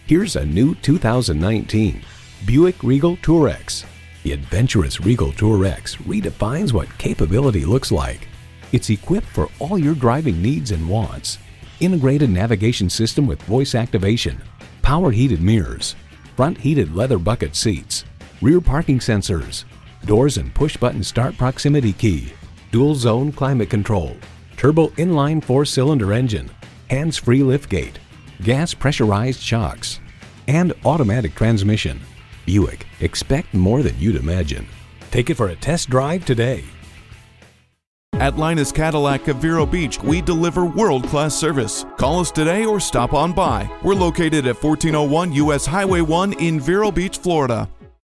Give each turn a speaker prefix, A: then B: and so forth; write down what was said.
A: Here's a new 2019 Buick Regal TOURX. The adventurous Regal TOURX redefines what capability looks like. It's equipped for all your driving needs and wants. Integrated navigation system with voice activation, power heated mirrors, front heated leather bucket seats, rear parking sensors, doors and push-button start proximity key, dual zone climate control, turbo inline 4-cylinder engine, hands-free liftgate, gas pressurized shocks, and automatic transmission. Buick, expect more than you'd imagine. Take it for a test drive today.
B: At Linus Cadillac of Vero Beach, we deliver world-class service. Call us today or stop on by. We're located at 1401 US Highway 1 in Vero Beach, Florida.